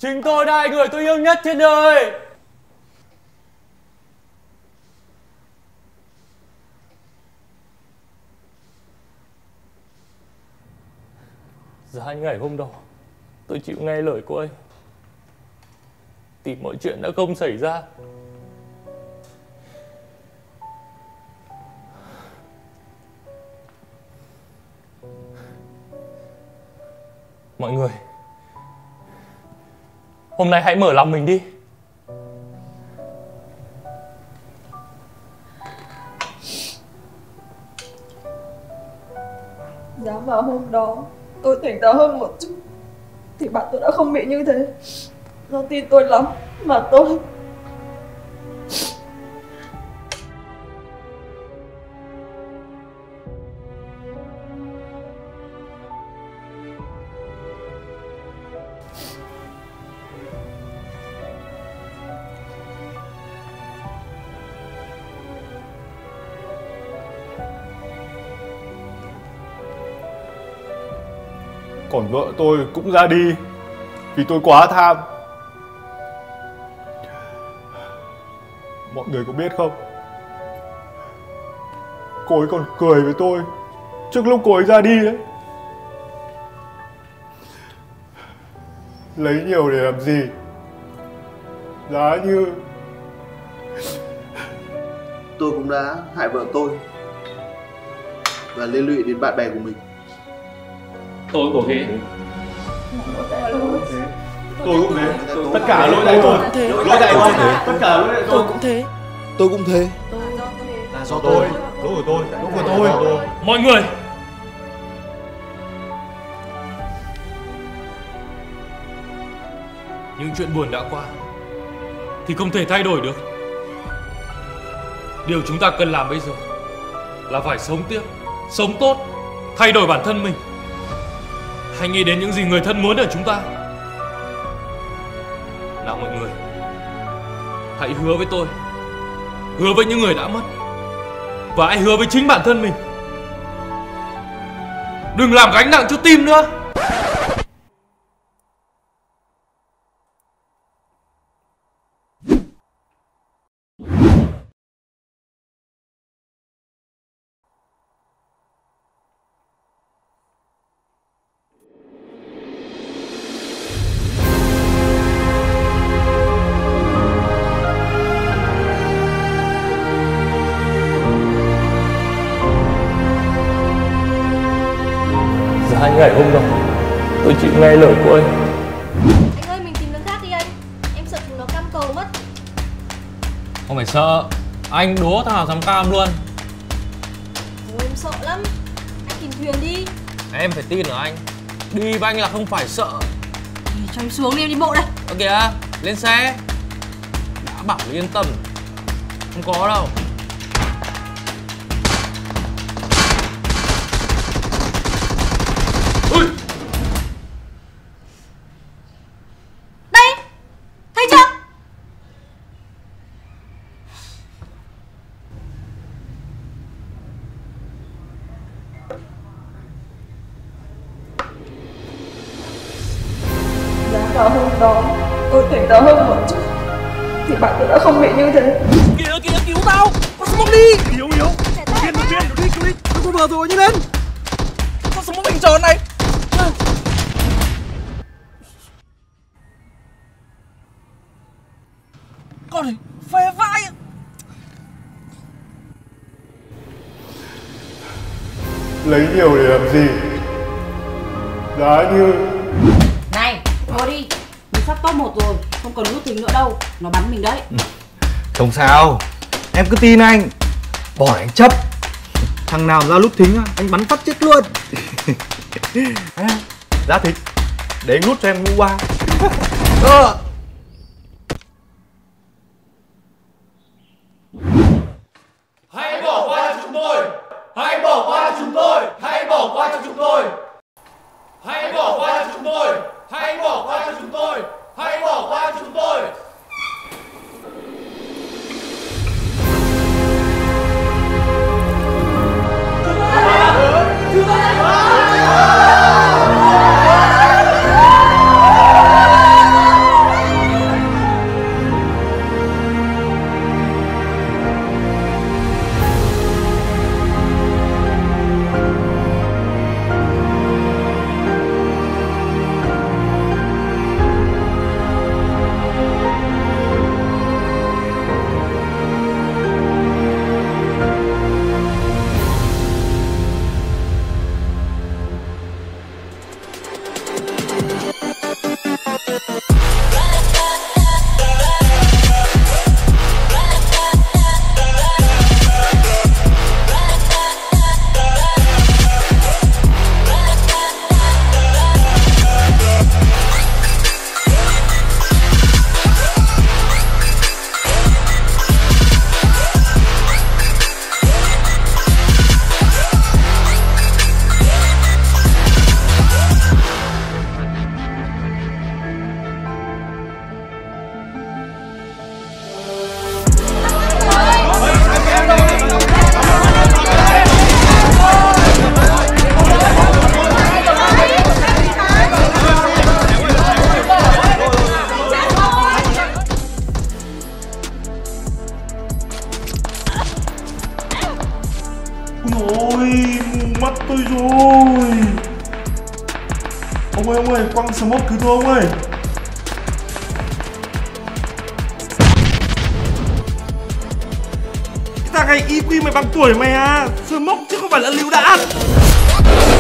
Chính tôi là người tôi yêu nhất trên đời. Giá ngày hôm đó tôi chịu nghe lời cô ấy thì mọi chuyện đã không xảy ra. Mọi người, hôm nay hãy mở lòng mình đi. Giá vào hôm đó tôi tỉnh táo hơn một chút thì bạn tôi đã không bị như thế. Do tin tôi lắm mà tôi Còn vợ tôi cũng ra đi vì tôi quá tham. Mọi người có biết không, cô ấy còn cười với tôi trước lúc cô ấy ra đi đấy. Lấy nhiều để làm gì, giá như tôi cũng đã hại vợ tôi và liên lụy đến bạn bè của mình. Tôi cũng thế. Tôi cũng thế. Tất cả lỗi tại tôi. Lỗi tại tôi. Tất cả lỗi tại tôi. Tôi cũng thế. Tôi cũng thế. Là do tôi. Lỗi của tôi. Lỗi của tôi. Mọi người, những chuyện buồn đã qua thì không thể thay đổi được. Điều chúng ta cần làm bây giờ là phải sống tiếp, sống tốt, thay đổi bản thân mình. Hãy nghĩ đến những gì người thân muốn ở chúng ta. Nào mọi người, hãy hứa với tôi, hứa với những người đã mất, và hãy hứa với chính bản thân mình. Đừng làm gánh nặng cho tim nữa. Giá ngày hôm đó tôi chịu nghe lời cô ấy. Anh ơi, mình tìm nơi khác đi anh. Em sợ chúng nó cam cầu mất. Không phải sợ, anh đố thằng nào dám cam luôn. Ôi, em sợ lắm. Anh tìm thuyền đi. Em phải tin ở anh. Đi với anh là không phải sợ. Cho em xuống đi, em đi bộ đây. Ơ kìa, lên xe. Đã bảo là yên tâm. Không có đâu. Ui! Đây, thấy chưa? giá vào hôm đó tôi tỉnh táo hơn một chút thì bạn tôi đã không bị như thế. Kìa kìa, cứu tao. Con smoke đi. Yếu yếu. Viên cứu đi. Tôi vừa rồi, nhanh lên. Con smoke bình tròn này. Con này phê vãi. lấy nhiều để làm gì, giá như Này, thôi đi. Mình sắp top 1 rồi, không còn nút thính nữa đâu. Nó bắn mình đấy. Không sao, em cứ tin anh. Bỏ anh chấp. Thằng nào ra lúc thính anh bắn phát chết luôn. Giá thịt, để anh nút cho em ngũ ba. Hãy bỏ qua cho chúng tôi. Hãy bỏ qua cho chúng tôi. Hãy bỏ qua cho chúng tôi. Hãy bỏ qua cho chúng tôi. Hãy bỏ qua cho chúng tôi. Hãy bỏ qua cho chúng tôi. Ôi, mù mắt tôi rồi. Ông ơi, quăng smoke cứu tôi ông ơi. Cái thằng này IQ mày bằng tuổi mày à. Smoke chứ không phải là lựu đạn.